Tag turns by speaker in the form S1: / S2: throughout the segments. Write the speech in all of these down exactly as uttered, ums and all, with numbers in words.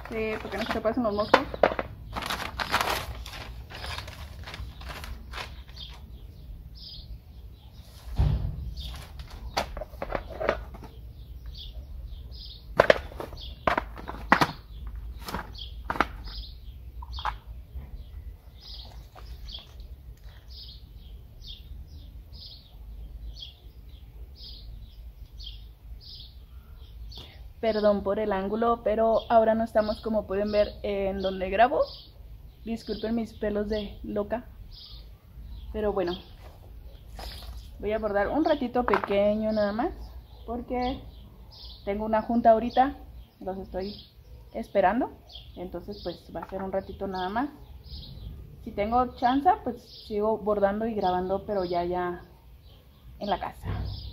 S1: Sí, porque no se te pasen los moscos. Perdón por el ángulo, pero ahora no estamos, como pueden ver, en donde grabo. Disculpen mis pelos de loca. Pero bueno, voy a bordar un ratito pequeño nada más, porque tengo una junta ahorita, los estoy esperando. Entonces pues va a ser un ratito nada más. Si tengo chance, pues sigo bordando y grabando, pero ya ya en la casa.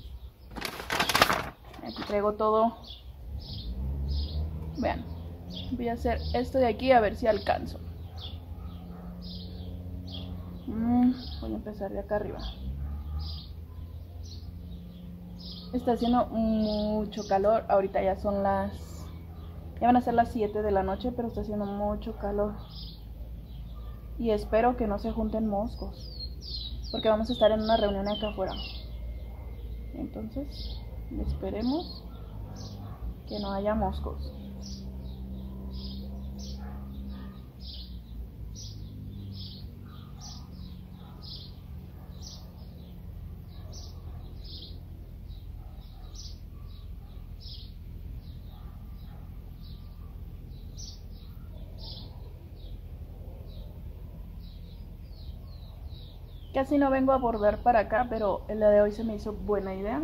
S1: Aquí traigo todo. Vean, voy a hacer esto de aquí a ver si alcanzo. Mm, voy a empezar de acá arriba. Está haciendo mucho calor. Ahorita ya son las... Ya van a ser las siete de la noche, pero está haciendo mucho calor. Y espero que no se junten moscos, porque vamos a estar en una reunión acá afuera. Entonces, esperemos que no haya moscos. Casi no vengo a bordar para acá, pero el día de hoy se me hizo buena idea.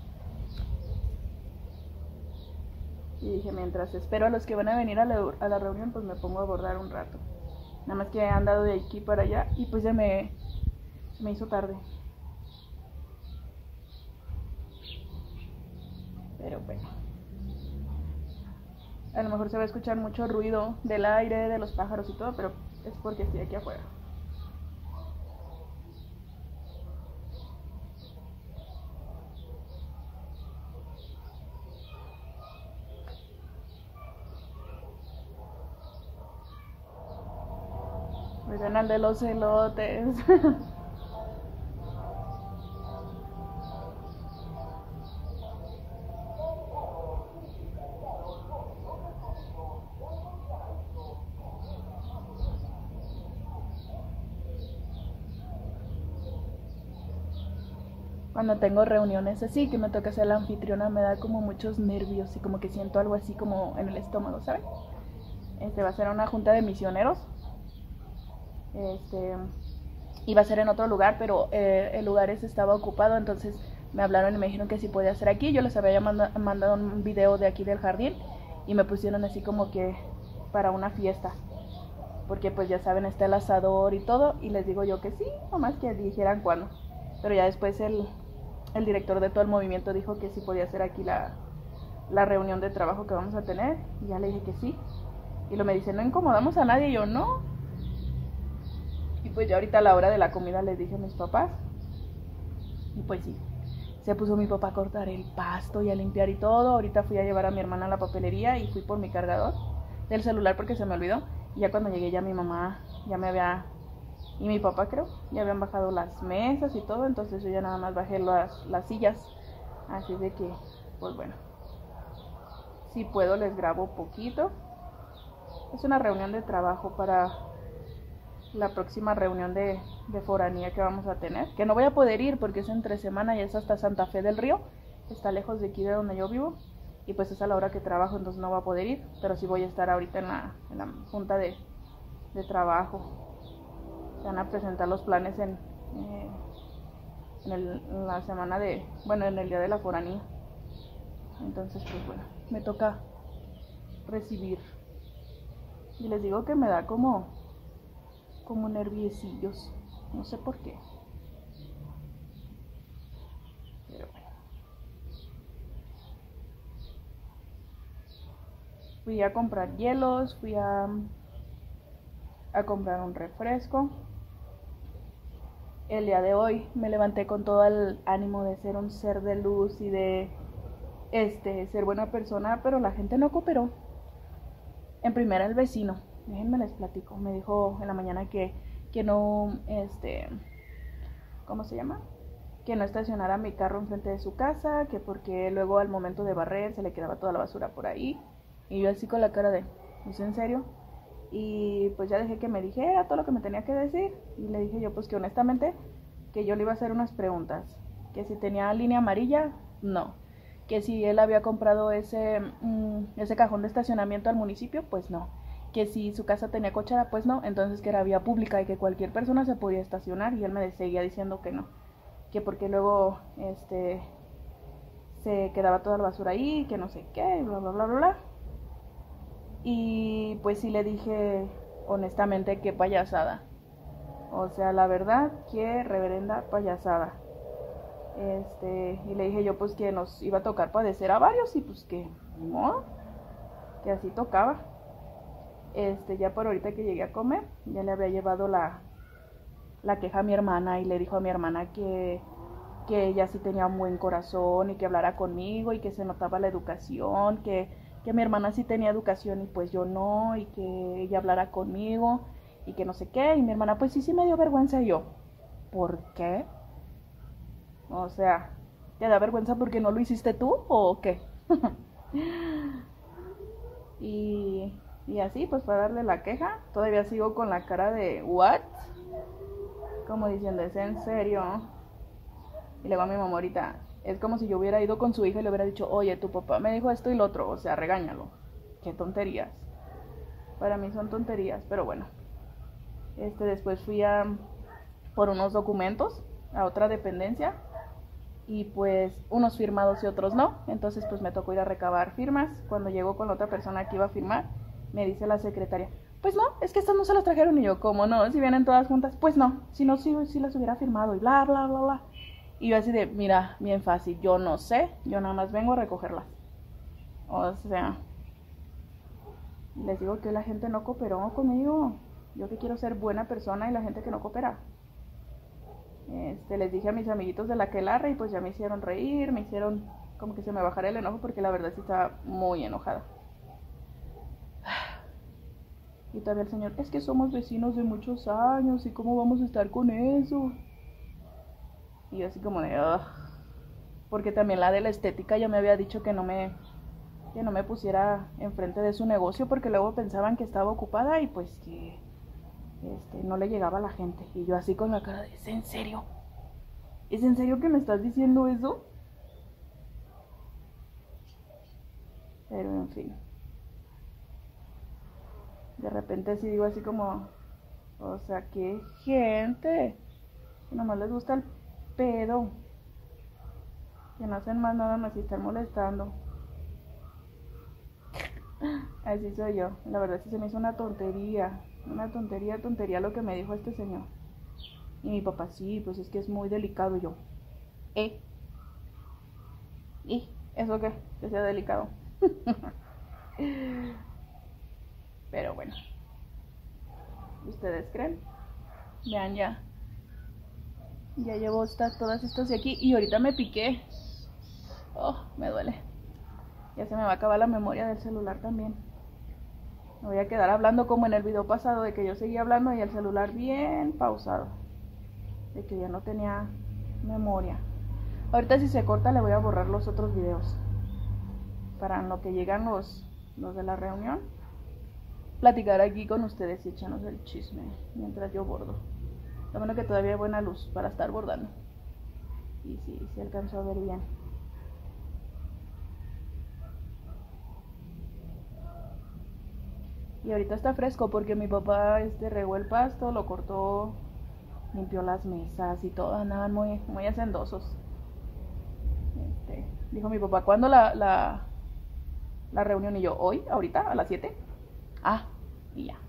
S1: Y dije, mientras espero a los que van a venir a la, a la reunión, pues me pongo a bordar un rato. Nada más que he andado de aquí para allá y pues ya me, me hizo tarde. Pero bueno. A lo mejor se va a escuchar mucho ruido del aire, de los pájaros y todo, pero es porque estoy aquí afuera. Oigan, al de los elotes. Cuando tengo reuniones así, que me toca ser la anfitriona, me da como muchos nervios y como que siento algo así como en el estómago, ¿saben? Este va a ser una junta de misioneros. Este, iba a ser en otro lugar, pero eh, el lugar ese estaba ocupado, entonces me hablaron y me dijeron que si podía ser aquí. Yo les había manda, mandado un video de aquí del jardín y me pusieron así como que para una fiesta, porque pues ya saben, está el asador y todo, y les digo yo que sí, nomás que dijeran cuándo. Pero ya después el, el director de todo el movimiento dijo que sí podía ser aquí la, la reunión de trabajo que vamos a tener, y ya le dije que sí. Y lo me dice, no incomodamos a nadie, y yo no. Y pues ya ahorita a la hora de la comida les dije a mis papás. Y pues sí, se puso mi papá a cortar el pasto y a limpiar y todo. Ahorita fui a llevar a mi hermana a la papelería y fui por mi cargador del celular porque se me olvidó. Y ya cuando llegué ya mi mamá ya me había, y mi papá creo, ya habían bajado las mesas y todo. Entonces yo ya nada más bajé las, las sillas. Así de que, pues bueno, si puedo les grabo poquito. Es una reunión de trabajo para la próxima reunión de, de foranía que vamos a tener, que no voy a poder ir porque es entre semana y es hasta Santa Fe del Río, está lejos de aquí de donde yo vivo, y pues es a la hora que trabajo, entonces no voy a poder ir, pero sí voy a estar ahorita en la, en la junta de, de trabajo. Se van a presentar los planes en, eh, en, el, en la semana de, bueno, en el día de la foranía. Entonces pues bueno, me toca recibir, y les digo que me da como como nerviosillos, no sé por qué, pero bueno. Fui a comprar hielos, fui a, a comprar un refresco. El día de hoy me levanté con todo el ánimo de ser un ser de luz y de este ser buena persona, pero la gente no cooperó. En primera el vecino, déjenme les platico, me dijo en la mañana que, que no, este, ¿cómo se llama? Que no estacionara mi carro enfrente de su casa, que porque luego al momento de barrer se le quedaba toda la basura por ahí. Y yo así con la cara de, ¿es en serio? Y pues ya dejé que me dijera todo lo que me tenía que decir. Y le dije yo pues que honestamente que yo le iba a hacer unas preguntas. Que si tenía línea amarilla, no. Que si él había comprado ese, mmm, ese cajón de estacionamiento al municipio, pues no. Que si su casa tenía cochera, pues no. Entonces que era vía pública y que cualquier persona se podía estacionar. Y él me seguía diciendo que no. Que porque luego este se quedaba toda la basura ahí, que no sé qué, bla bla bla bla bla. Y pues sí le dije honestamente qué payasada. O sea, la verdad, qué reverenda payasada. Este, y le dije yo pues que nos iba a tocar padecer a varios y pues que no, que así tocaba. Este, ya por ahorita que llegué a comer, ya le había llevado la la queja a mi hermana y le dijo a mi hermana que que ella sí tenía un buen corazón y que hablara conmigo y que se notaba la educación, que, que mi hermana sí tenía educación y pues yo no, y que ella hablara conmigo y que no sé qué, y mi hermana pues sí, sí me dio vergüenza. Y yo, ¿por qué? O sea, ¿te da vergüenza porque no lo hiciste tú o qué? y, y así pues para darle la queja, todavía sigo con la cara de ¿what? Como diciendo, ¿es en serio? Y le digo a mi mamá ahorita, es como si yo hubiera ido con su hija y le hubiera dicho, oye, tu papá me dijo esto y lo otro, o sea, regáñalo. Qué tonterías. Para mí son tonterías, pero bueno. Este, después fui a por unos documentos a otra dependencia y pues unos firmados y otros no. Entonces pues me tocó ir a recabar firmas. Cuando llego con la otra persona que iba a firmar, me dice la secretaria, pues no, es que estas no se las trajeron. Y yo, ¿cómo no? Si vienen todas juntas, pues no, si no, sí, sí las hubiera firmado y bla, bla, bla, bla. Y yo así de, mira, bien fácil, yo no sé, yo nada más vengo a recogerlas. O sea, les digo que la gente no cooperó conmigo. Yo que quiero ser buena persona y la gente que no coopera. Este, les dije a mis amiguitos de la Aquelarre y pues ya me hicieron reír, me hicieron como que se me bajara el enojo porque la verdad sí estaba muy enojada. Y todavía el señor, es que somos vecinos de muchos años y cómo vamos a estar con eso. Y yo así como de, ugh. Porque también la de la estética ya me había dicho que no me, que no me pusiera enfrente de su negocio porque luego pensaban que estaba ocupada y pues que este, no le llegaba a la gente. Y yo así con la cara de, ¿es en serio? ¿Es en serio que me estás diciendo eso? Pero en fin. De repente sí digo así como, o sea, qué gente. Que nomás les gusta el pedo. Que no hacen más nada más y están molestando. Así soy yo. La verdad sí se me hizo una tontería. Una tontería, tontería lo que me dijo este señor. Y mi papá, sí, pues es que es muy delicado. Y yo, ¿eh? ¿Y eso qué? Que sea delicado. Pero bueno. ¿Ustedes creen? Vean ya. Ya llevo estas, todas estas de aquí. Y ahorita me piqué. Oh, me duele. Ya se me va a acabar la memoria del celular también. Me voy a quedar hablando como en el video pasado, de que yo seguía hablando y el celular bien pausado. De que ya no tenía memoria. Ahorita si se corta le voy a borrar los otros videos. Para en lo que llegan los, los de la reunión. Platicar aquí con ustedes y echarnos el chisme mientras yo bordo. Lo bueno que todavía hay buena luz para estar bordando. Y sí, sí alcanzó a ver bien. Y ahorita está fresco porque mi papá este, regó el pasto, lo cortó, limpió las mesas y todo, andaban muy, muy hacendosos. Este, dijo mi papá, ¿cuándo la, la, la reunión? Y yo, ¿hoy? ¿Ahorita? ¿A las siete? Ah, y ya.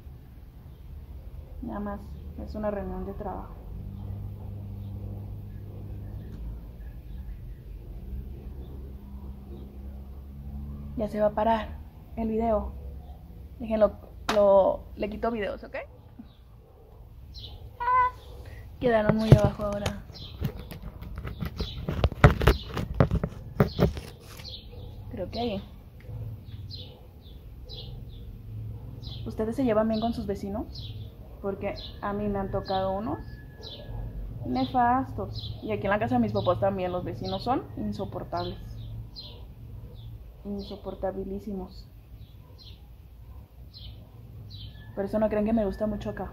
S1: Nada más, es una reunión de trabajo. Ya se va a parar el video. Déjenlo, lo, le quito videos, ¿ok? Ah, quedaron muy abajo ahora. Creo que ahí. ¿Ustedes se llevan bien con sus vecinos? Porque a mí me han tocado unos nefastos. Y aquí en la casa de mis papás también los vecinos son insoportables. Insoportabilísimos. Por eso no creen que me gusta mucho acá.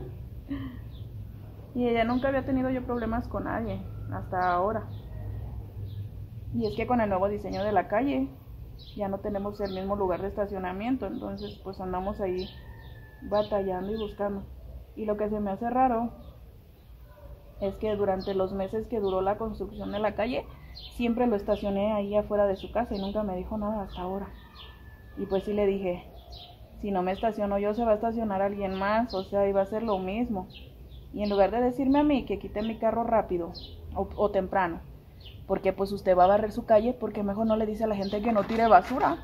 S1: Y ella nunca había tenido yo problemas con nadie, hasta ahora. Y es que con el nuevo diseño de la calle, ya no tenemos el mismo lugar de estacionamiento, entonces pues andamos ahí batallando y buscando. Y lo que se me hace raro es que durante los meses que duró la construcción de la calle, siempre lo estacioné ahí afuera de su casa y nunca me dijo nada hasta ahora. Y pues sí le dije, si no me estaciono yo, se va a estacionar alguien más, o sea, iba a ser lo mismo. Y en lugar de decirme a mí que quite mi carro rápido o, o temprano, porque pues usted va a barrer su calle, porque mejor no le dice a la gente que no tire basura.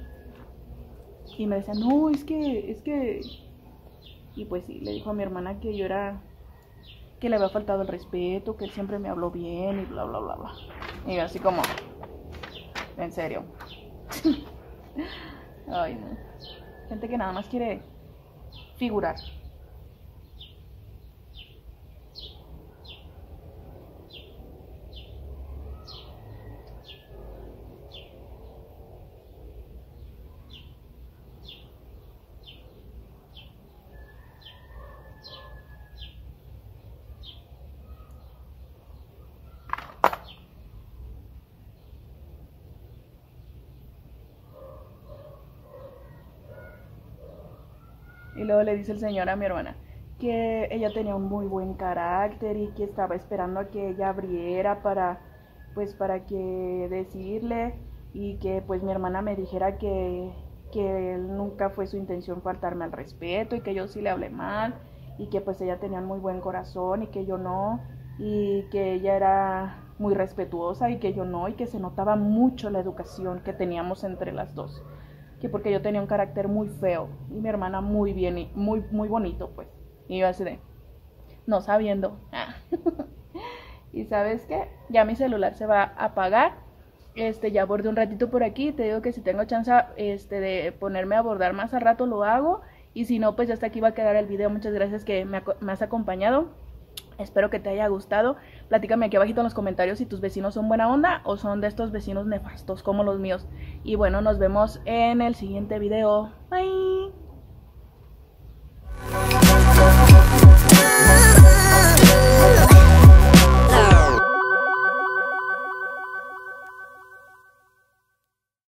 S1: Y me decía, no, es que, es que... Y pues sí, le dijo a mi hermana que yo era... que le había faltado el respeto, que él siempre me habló bien y bla, bla, bla, bla. Y yo así como... en serio. Ay, no. Gente que nada más quiere figurar. Y luego le dice el señor a mi hermana que ella tenía un muy buen carácter y que estaba esperando a que ella abriera para, pues para que decirle, y que pues mi hermana me dijera que, que él nunca fue su intención faltarme al respeto y que yo sí le hablé mal y que pues ella tenía un muy buen corazón y que yo no, y que ella era muy respetuosa y que yo no, y que se notaba mucho la educación que teníamos entre las dos. Que porque yo tenía un carácter muy feo y mi hermana muy bien y muy, muy bonito, pues. Y yo así de, no sabiendo. Y ¿sabes qué? Ya mi celular se va a apagar. Este, ya bordé un ratito por aquí. Te digo que si tengo chance este, de ponerme a bordar más al rato lo hago. Y si no, pues ya hasta aquí va a quedar el video. Muchas gracias que me, me has acompañado. Espero que te haya gustado. Platícame aquí abajito en los comentarios si tus vecinos son buena onda o son de estos vecinos nefastos como los míos. Y bueno, nos vemos en el siguiente video. Bye.